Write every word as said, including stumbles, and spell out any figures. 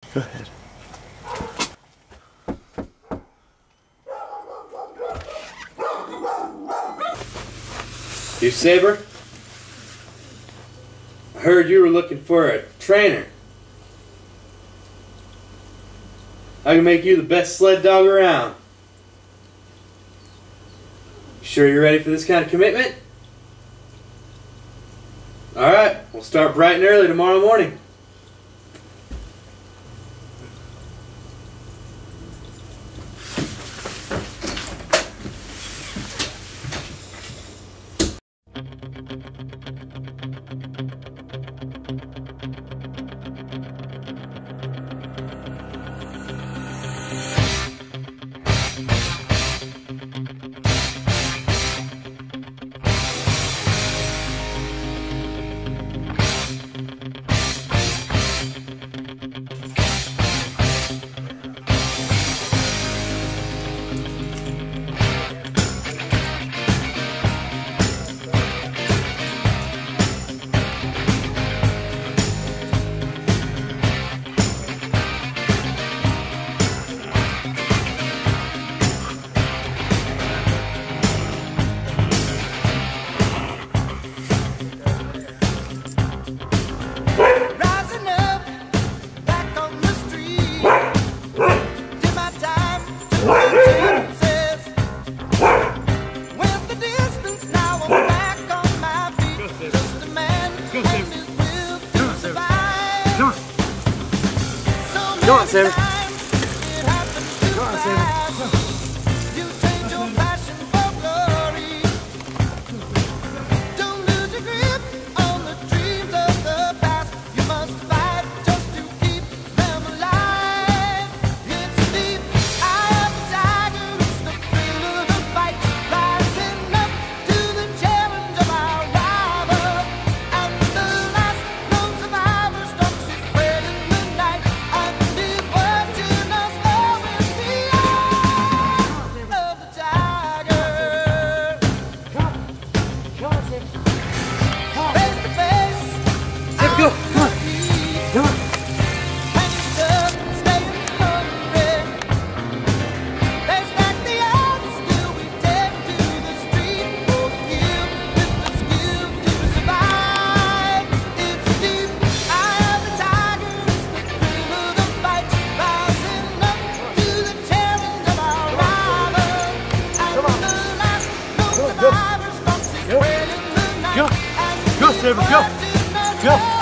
Go ahead. You Saber? I heard you were looking for a trainer. I can make you the best sled dog around. You sure you're ready for this kind of commitment? Alright, we'll start bright and early tomorrow morning. Come on, Saber. Come on, Saber. You change your passion for glory. Don't lose your grip on the dreams of the past. You must fight just to keep them alive. It's the eye of the tiger, it's the thrill of the fight, rising up to the challenge of our rival. And the last known survivor stalks his prey in the night and is watching us go with the eye of the tiger. Face to face, Saber, go. Come on. Come on. and you're stuck, staying hungry. They stack the odds till we take to the street for the kill with the skill to survive. It's the eye of the tiger, it's the thrill of the fight, rising up to the challenge of our rival. And the last known survivor stalks his prey in the night. Go. And Go, Saber, go. watching us Go.